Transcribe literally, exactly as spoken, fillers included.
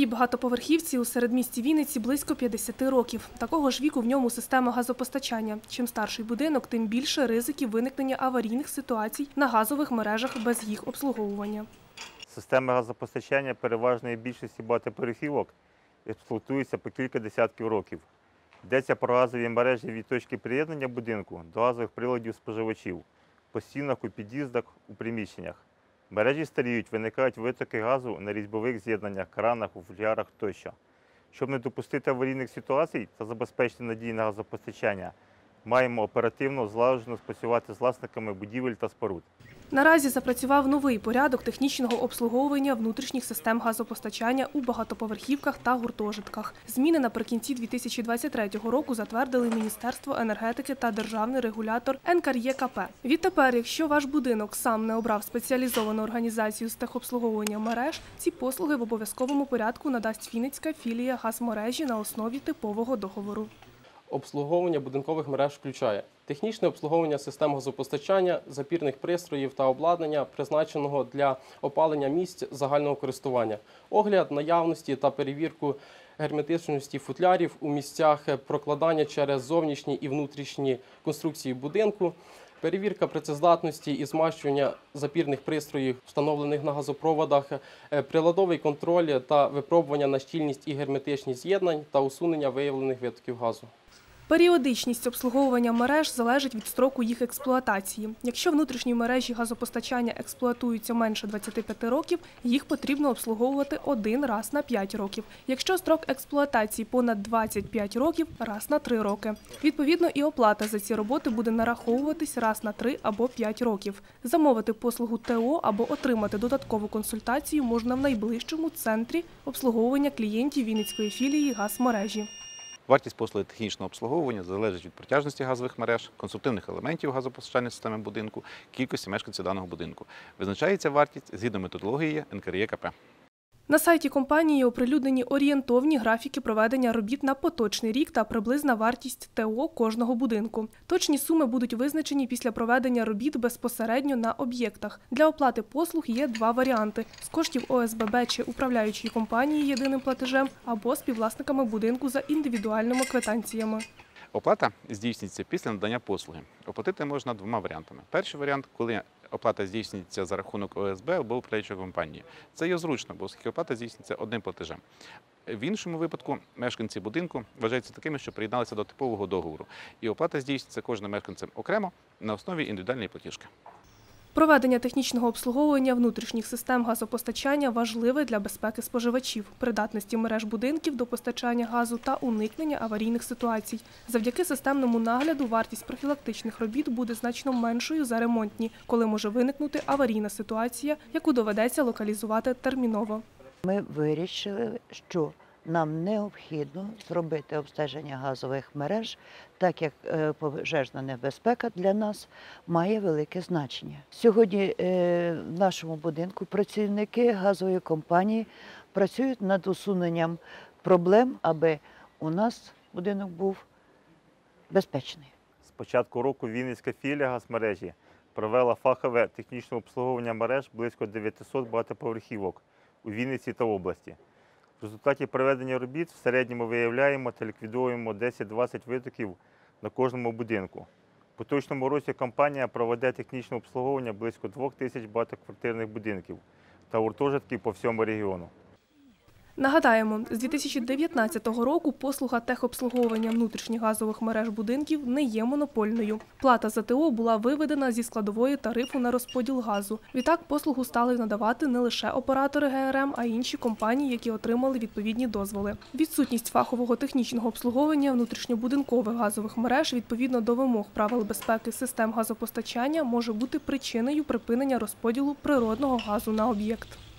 Цій багатоповерхівці у середмісті Вінниці близько п'ятдесяти років. Такого ж віку в ньому система газопостачання. Чим старший будинок, тим більше ризиків виникнення аварійних ситуацій на газових мережах без їх обслуговування. Системи газопостачання переважної більшості багатоповерхівок експлуатуються по кілька десятків років. Йдеться про газові мережі від точки приєднання будинку до газових приладів споживачів, по стінах, у під'їздах, у приміщеннях. Мережі старіють, виникають витоки газу на різьбових з'єднаннях, кранах, у футлярах тощо. Щоб не допустити аварійних ситуацій та забезпечити надійне газопостачання, маємо оперативно, злагоджено спрацювати з власниками будівель та споруд. Наразі запрацював новий порядок технічного обслуговування внутрішніх систем газопостачання у багатоповерхівках та гуртожитках. Зміни наприкінці дві тисячі двадцять третього року затвердили Міністерство енергетики та державний регулятор ен ка ер є ка пе. Відтепер, якщо ваш будинок сам не обрав спеціалізовану організацію з техобслуговування мереж, ці послуги в обов'язковому порядку надасть Вінницька філія газмережі на основі типового договору. Обслуговування будинкових мереж включає технічне обслуговування систем газопостачання, запірних пристроїв та обладнання, призначеного для опалення місць загального користування, огляд наявності та перевірку герметичності футлярів у місцях прокладання через зовнішні і внутрішні конструкції будинку, перевірка працездатності і змащування запірних пристроїв, встановлених на газопроводах, приладовий контроль та випробування на щільність і герметичність з'єднань та усунення виявлених витоків газу. Періодичність обслуговування мереж залежить від строку їх експлуатації. Якщо внутрішні мережі газопостачання експлуатуються менше двадцяти п'яти років, їх потрібно обслуговувати один раз на п'ять років. Якщо строк експлуатації понад двадцять п'ять років – раз на три роки. Відповідно, і оплата за ці роботи буде нараховуватись раз на три або п'ять років. Замовити послугу те о або отримати додаткову консультацію можна в найближчому центрі обслуговування клієнтів Вінницької філії газмережі. Вартість послуги технічного обслуговування залежить від протяжності газових мереж, конструктивних елементів газопостачальної системи будинку, кількості мешканців даного будинку. Визначається вартість згідно методології ен ка ер є ка пе. На сайті компанії оприлюднені орієнтовні графіки проведення робіт на поточний рік та приблизна вартість те о кожного будинку. Точні суми будуть визначені після проведення робіт безпосередньо на об'єктах. Для оплати послуг є два варіанти – з коштів о ес бе бе чи управляючої компанії єдиним платежем або співвласниками будинку за індивідуальними квитанціями. Оплата здійснюється після надання послуги. Оплатити можна двома варіантами. Перший варіант – коли оплата здійснюється за рахунок о ес бе або управляючої компанії. Це є зручно, бо оскільки оплата здійснюється одним платежем. В іншому випадку мешканці будинку вважаються такими, що приєдналися до типового договору. І оплата здійснюється кожним мешканцем окремо на основі індивідуальної платіжки. Проведення технічного обслуговування внутрішніх систем газопостачання важливе для безпеки споживачів, придатності мереж будинків до постачання газу та уникнення аварійних ситуацій. Завдяки системному нагляду вартість профілактичних робіт буде значно меншою за ремонтні, коли може виникнути аварійна ситуація, яку доведеться локалізувати терміново. Ми вирішили, що нам необхідно зробити обстеження газових мереж, так як пожежна небезпека для нас має велике значення. Сьогодні в нашому будинку працівники газової компанії працюють над усуненням проблем, аби у нас будинок був безпечний. З початку року Вінницька філія газмережі провела фахове технічне обслуговування мереж близько дев'ятисот багатоповерхівок у Вінниці та області. В результаті проведення робіт в середньому виявляємо та ліквідуємо десять-двадцять витоків на кожному будинку. В поточному році компанія проведе технічне обслуговування близько двох тисяч багатоквартирних будинків та гуртожитків по всьому регіону. Нагадаємо, з дві тисячі дев'ятнадцятого року послуга техобслуговування внутрішніх газових мереж будинків не є монопольною. Плата за те о була виведена зі складової тарифу на розподіл газу. Відтак послугу стали надавати не лише оператори ге ер ем, а й інші компанії, які отримали відповідні дозволи. Відсутність фахового технічного обслуговування внутрішньобудинкових газових мереж відповідно до вимог правил безпеки систем газопостачання може бути причиною припинення розподілу природного газу на об'єкт.